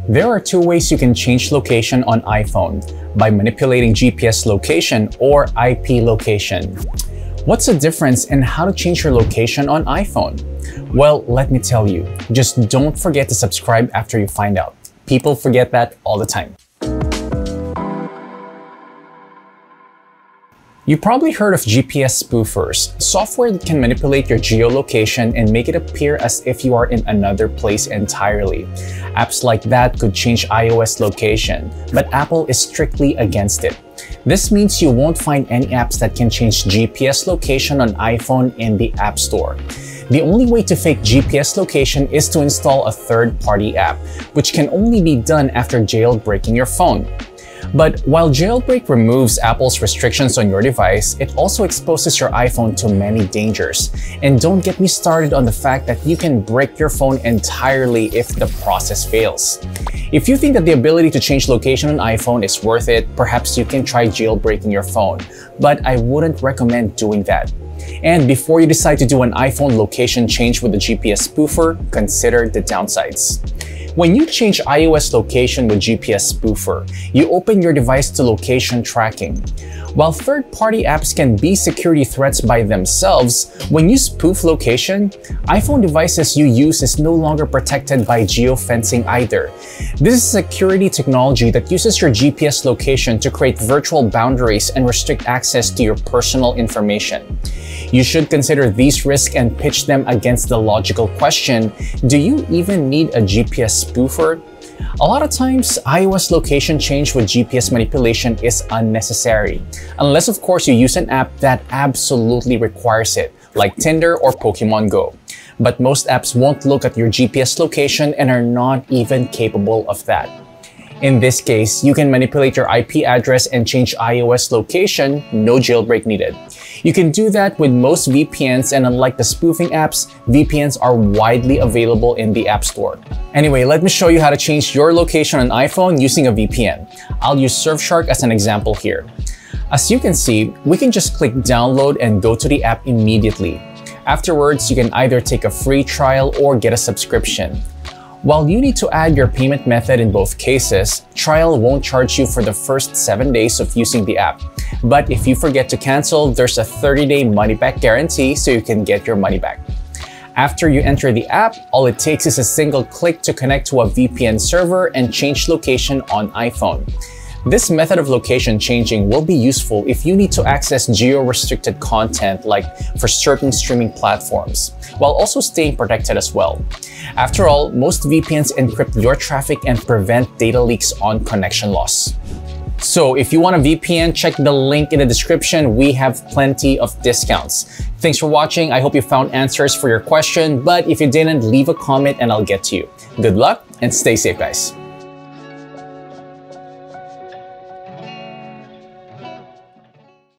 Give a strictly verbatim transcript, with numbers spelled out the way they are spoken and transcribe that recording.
There are two ways you can change location on iPhone: by manipulating G P S location or I P location. What's the difference and how to change your location on iPhone? Well, let me tell you, just don't forget to subscribe after you find out. People forget that all the time. You probably heard of G P S spoofers, software that can manipulate your geolocation and make it appear as if you are in another place entirely. Apps like that could change iOS location, but Apple is strictly against it. This means you won't find any apps that can change G P S location on iPhone in the App Store. The only way to fake G P S location is to install a third-party app, which can only be done after jailbreaking your phone. But while jailbreak removes Apple's restrictions on your device, it also exposes your iPhone to many dangers. And don't get me started on the fact that you can break your phone entirely if the process fails. If you think that the ability to change location on iPhone is worth it, perhaps you can try jailbreaking your phone. But I wouldn't recommend doing that. And before you decide to do an iPhone location change with the G P S spoofer, consider the downsides. When you change iOS location with G P S spoofer, you open your device to location tracking. While third-party apps can be security threats by themselves, when you spoof location, iPhone devices you use is no longer protected by geofencing either. This is security technology that uses your G P S location to create virtual boundaries and restrict access to your personal information. You should consider these risks and pitch them against the logical question, do you even need a G P S spoofer? A lot of times, iOS location change with G P S manipulation is unnecessary, unless of course you use an app that absolutely requires it, like Tinder or Pokemon Go. But most apps won't look at your G P S location and are not even capable of that. In this case, you can manipulate your I P address and change iOS location, no jailbreak needed. You can do that with most V P Ns, and unlike the spoofing apps, V P Ns are widely available in the App Store. Anyway, let me show you how to change your location on iPhone using a V P N. I'll use Surfshark as an example here. As you can see, we can just click download and go to the app immediately. Afterwards, you can either take a free trial or get a subscription. While you need to add your payment method in both cases, trial won't charge you for the first seven days of using the app. But if you forget to cancel, there's a thirty day money-back guarantee so you can get your money back. After you enter the app, all it takes is a single click to connect to a V P N server and change location on iPhone. This method of location changing will be useful if you need to access geo-restricted content, like for certain streaming platforms, while also staying protected as well. After all, most V P Ns encrypt your traffic and prevent data leaks on connection loss. So if you want a V P N, check the link in the description. We have plenty of discounts. Thanks for watching. I hope you found answers for your question, but if you didn't, leave a comment and I'll get to you. Good luck and stay safe, guys.